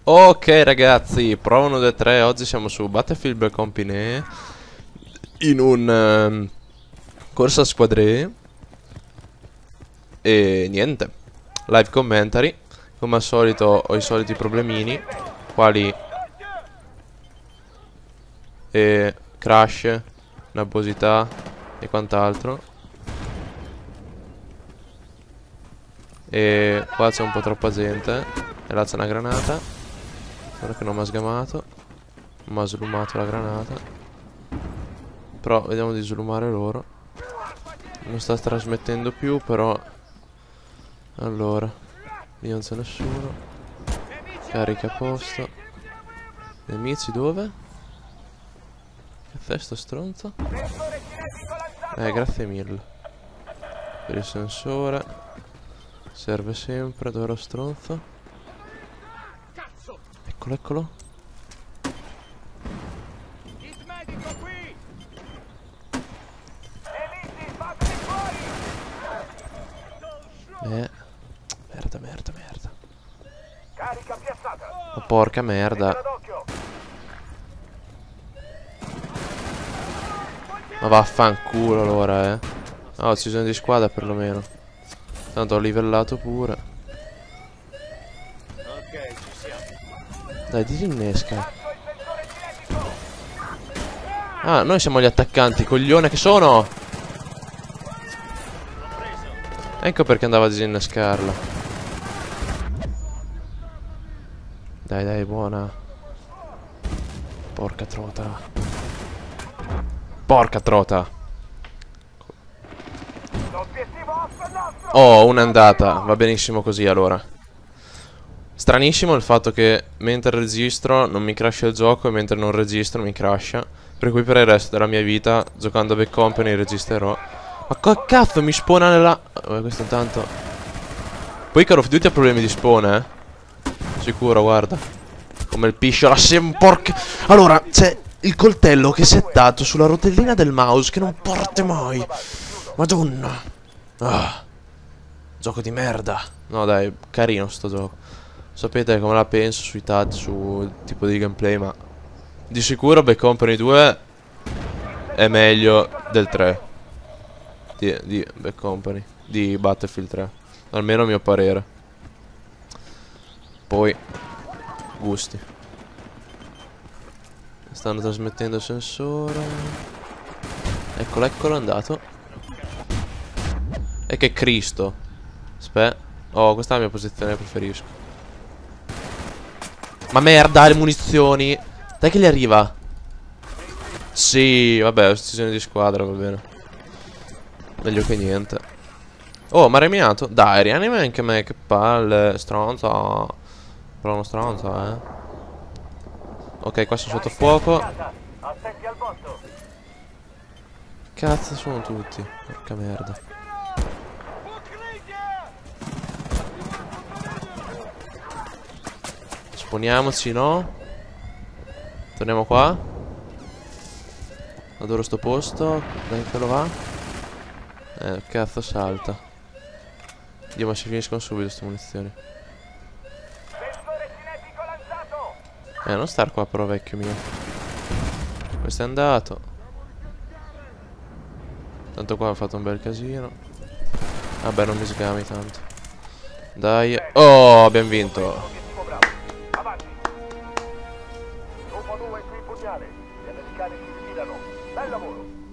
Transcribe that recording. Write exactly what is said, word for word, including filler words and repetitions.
Ok ragazzi, prova uno due tre, oggi siamo su Battlefield Bad Company in un um, corsa a squadre. E niente, live commentary. Come al solito ho i soliti problemini, quali e crash, nervosità e quant'altro. E qua c'è un po' troppa gente. E là c'è una granata. Guarda che non mi ha sgamato, mi ha slumato la granata. Però vediamo di slumare loro. Non sta trasmettendo più però. Allora, lì non c'è nessuno. Carica a posto. Nemici dove? Che fai sto stronzo? Eh, grazie mille per il sensore. Serve sempre, dove lo stronzo? Eccolo, eccolo. Eh. Merda, merda, merda. Ma porca merda. Ma vaffanculo allora, eh. Ah, ho uccisione di squadra perlomeno. Tanto ho livellato pure. Dai, disinnesca. Ah, noi siamo gli attaccanti, coglione che sono. Ecco perché andava a disinnescarla. Dai, dai, buona. Porca trota. Porca trota. Oh, una è andata. Va benissimo così allora. Stranissimo il fatto che mentre registro non mi crasha il gioco e mentre non registro mi crasha. Per cui per il resto della mia vita, giocando a Bad Company, registrerò. Ma che cazzo mi spawna nella... Oh, questo intanto... Poi Call of Duty ha problemi di spawn, eh. Sicuro, guarda. Come il piscio, la sem... porca... Allora, c'è il coltello che è settato sulla rotellina del mouse che non parte mai. Madonna. Ah. Gioco di merda. No dai, carino sto gioco. Sapete come la penso sui touch, su tipo di gameplay, ma di sicuro Bad Company due è meglio del tre di, di Bad Company, di Battlefield tre, almeno a mio parere. Poi gusti. Stanno trasmettendo il sensore. Eccolo, eccolo, è andato. E che Cristo. Aspetta. Oh, questa è la mia posizione, preferisco. Ma merda, le munizioni. Dai che gli arriva. Sì, vabbè, decisione di squadra, va bene. Meglio che niente. Oh, ma ha reminato? Dai, rianima anche me, che palle. Stronza. Però uno stronza, eh. Ok, qua sono sotto fuoco. Cazzo sono tutti. Porca merda. Sponiamoci, no? Torniamo qua. Adoro sto posto. Dai che lo va. Eh, cazzo salta. Dio, ma si finiscono subito queste munizioni. Eh, non star qua però, vecchio mio. Questo è andato. Tanto qua ho fatto un bel casino. Vabbè, non mi sgami tanto. Dai. Oh, abbiamo vinto. Dopo due qui pugnale, gli americani si ritirano. Bel lavoro!